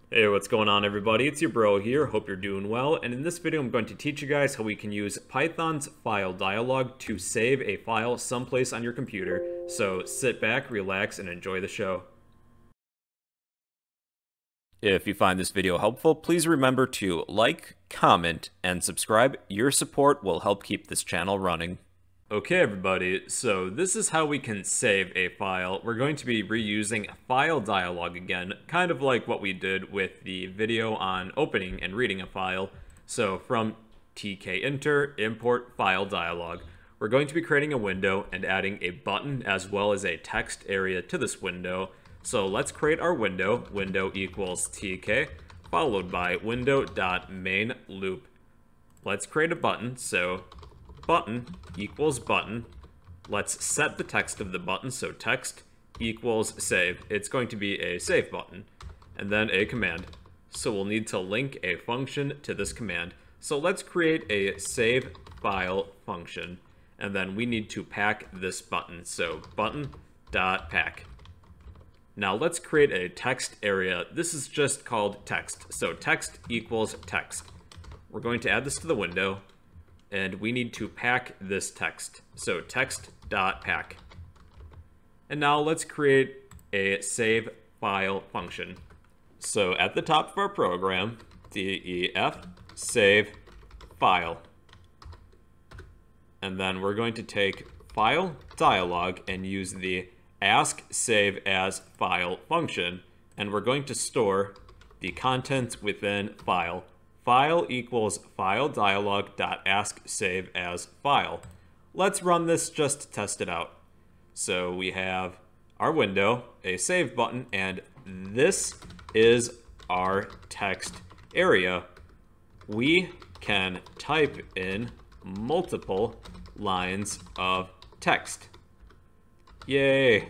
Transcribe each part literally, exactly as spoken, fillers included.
Hey, what's going on everybody? It's your bro here, hope you're doing well, and in this video I'm going to teach you guys how we can use Python's file dialog to save a file someplace on your computer. So sit back, relax, and enjoy the show. If you find this video helpful, please remember to like, comment, and subscribe. Your support will help keep this channel running. Okay everybody, so this is how we can save a file. We're going to be reusing file dialog again, kind of like what we did with the video on opening and reading a file. So from tkinter import file dialog, we're going to be creating a window and adding a button as well as a text area to this window. So let's create our window, window equals tk, followed by window.mainloop. Let's create a button, so button equals button. Let's set the text of the button, so text equals save. It's going to be a save button, and then a command. So we'll need to link a function to this command. So let's create a saveFile function, and then we need to pack this button, so button.pack. Now let's create a text area. This is just called text, so text equals text. We're going to add this to the window, and we need to pack this text, so text.pack. And now let's create a saveFile function. So at the top of our program, def save file. And then we're going to take file dialog and use the asksaveasfile function, and we're going to store the contents within file. File equals filedialog.asksaveasfile. Let's run this just to test it out. So we have our window, a save button, and this is our text area. We can type in multiple lines of text. Yay!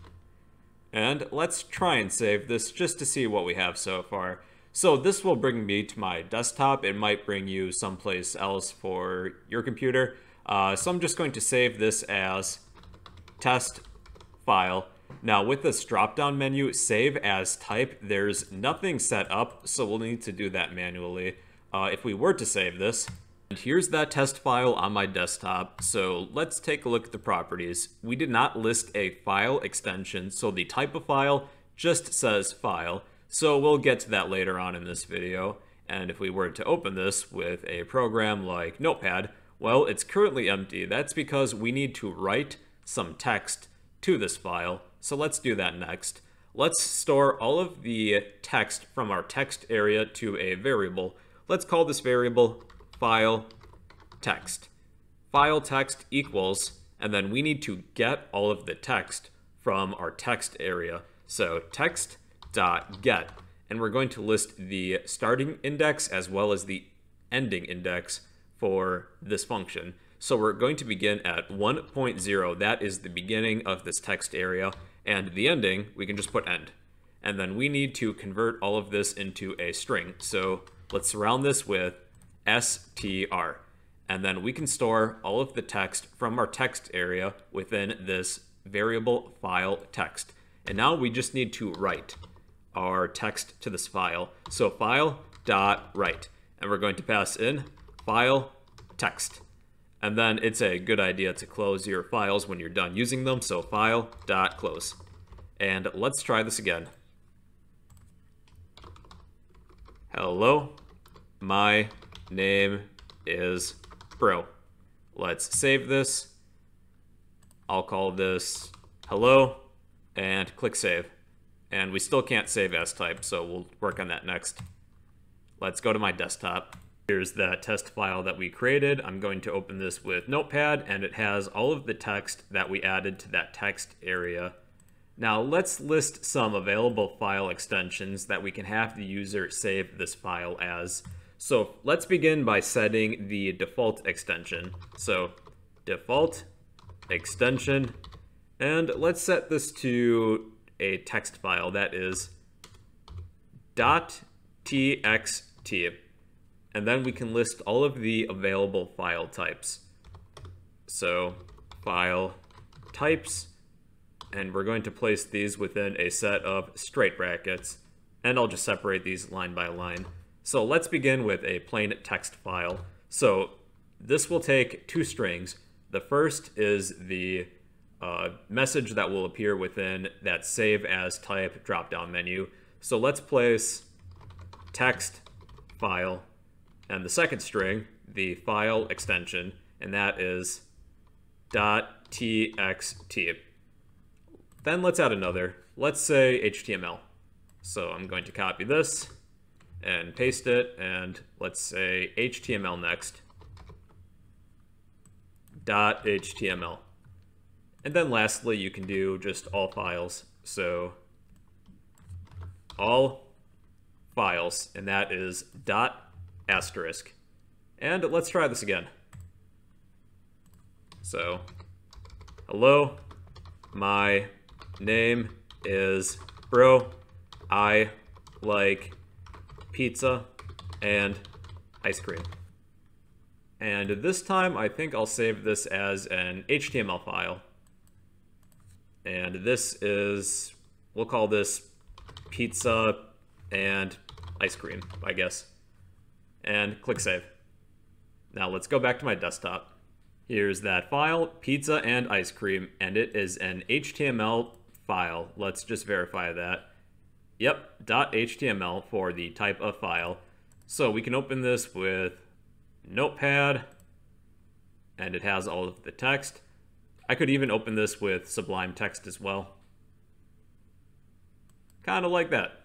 And let's try and save this just to see what we have so far. So this will bring me to my desktop. It might bring you someplace else for your computer. Uh, so I'm just going to save this as test file. Now with this drop-down menu, save as type, there's nothing set up, so we'll need to do that manually. Uh, if we were to save this, and here's that test file on my desktop. So let's take a look at the properties. We did not list a file extension, so the type of file just says file. So we'll get to that later on in this video. And if we were to open this with a program like Notepad, well, it's currently empty. That's because we need to write some text to this file. So let's do that next. Let's store all of the text from our text area to a variable. Let's call this variable file text. File text equals, and then we need to get all of the text from our text area. So text.get, and we're going to list the starting index as well as the ending index for this function. So we're going to begin at one point zero. That is the beginning of this text area, and the ending, we can just put end. And then we need to convert all of this into a string. So let's surround this with str, and then we can store all of the text from our text area within this variable file text. And now we just need to write our text to this file. So file.write, and we're going to pass in file text. And then it's a good idea to close your files when you're done using them, so file.close. And let's try this again. Hello, my name is bro. Let's save this. I'll call this hello and click save. And we still can't save as type, so we'll work on that next. Let's go to my desktop. Here's that test file that we created. I'm going to open this with Notepad, and it has all of the text that we added to that text area. Now let's list some available file extensions that we can have the user save this file as. So let's begin by setting the default extension. So default extension, and let's set this to a text file that is .txt. And then we can list all of the available file types. So file types, and we're going to place these within a set of straight brackets. and I'll just separate these line by line. So let's begin with a plain text file. So this will take two strings. The first is the uh, message that will appear within that save as type drop-down menu. So let's place text file, and the second string, the file extension, and that is .txt. Then let's add another. Let's say H T M L. So I'm going to copy this and paste it, and let's say H T M L next. .html. And then lastly, you can do just all files. So all files, and that is dot asterisk. And let's try this again. So, hello, my name is Bro. I like pizza and ice cream. And this time, I think I'll save this as an H T M L file. And this is, we'll call this pizza and ice cream, I guess. And click save. Now let's go back to my desktop. Here's that file, pizza and ice cream, and it is an H T M L file. Let's just verify that. Yep, .html for the type of file. So we can open this with Notepad, and it has all of the text. I could even open this with Sublime Text as well. Kind of like that.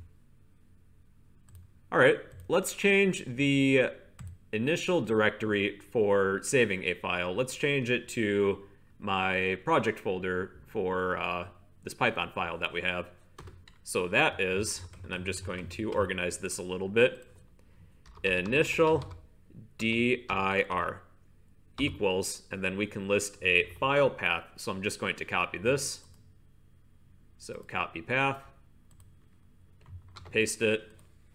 All right, let's change the initial directory for saving a file. Let's change it to my project folder for uh, this Python file that we have. So that is, and I'm just going to organize this a little bit, initial dir equals, and then we can list a file path. So I'm just going to copy this. So copy path, paste it.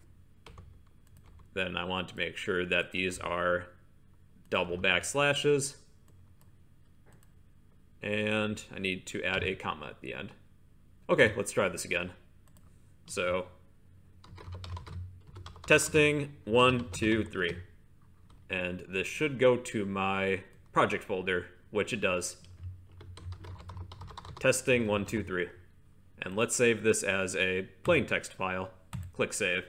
Then I want to make sure that these are double backslashes. And I need to add a comma at the end. Okay, let's try this again. So, testing, one, two, three. And this should go to my project folder, which it does. Testing, one, two, three. And let's save this as a plain text file. Click save.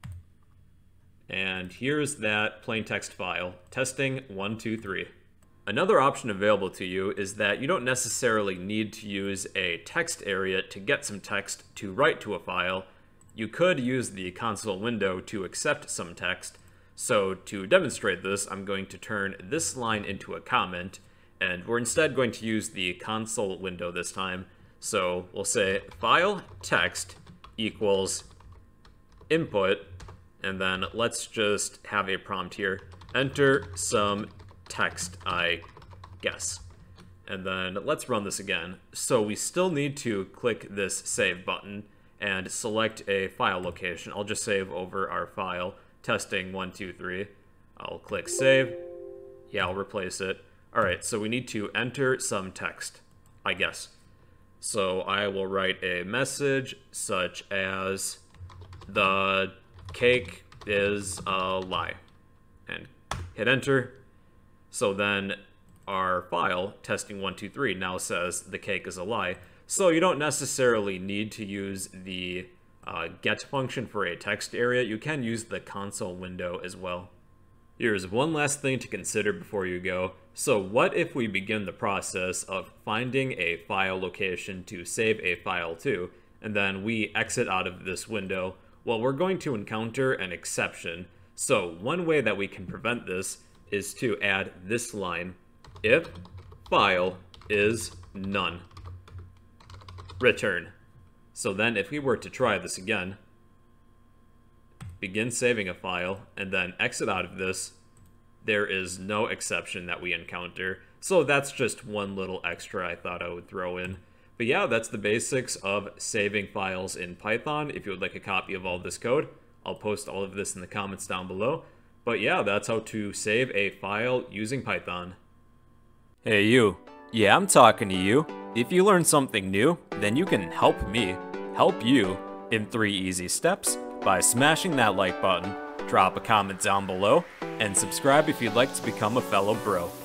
And here's that plain text file, testing one, two, three. Another option available to you is that you don't necessarily need to use a text area to get some text to write to a file. You could use the console window to accept some text. So to demonstrate this, I'm going to turn this line into a comment, and we're instead going to use the console window this time. So we'll say file text equals input, and then let's just have a prompt here. Enter some text, I guess. And then let's run this again. So we still need to click this save button and select a file location. I'll just save over our file, testing one, two, three. I'll click save. Yeah, I'll replace it. All right, so we need to enter some text, I guess. So I will write a message such as the cake is a lie, and hit enter. So then our file, testing one, two, three, now says the cake is a lie. So you don't necessarily need to use the uh, get function for a text area. You can use the console window as well. Here's one last thing to consider before you go. So what if we begin the process of finding a file location to save a file to, and then we exit out of this window? Well, we're going to encounter an exception. So one way that we can prevent this is to add this line, if file is none, return. So then if we were to try this again, begin saving a file, and then exit out of this, there is no exception that we encounter. So that's just one little extra I thought I would throw in. But yeah, that's the basics of saving files in Python. If you would like a copy of all this code, I'll post all of this in the comments down below. But yeah, that's how to save a file using Python. Hey you. Yeah, I'm talking to you. If you learned something new, then you can help me help you in three easy steps by smashing that like button, drop a comment down below, and subscribe if you'd like to become a fellow bro.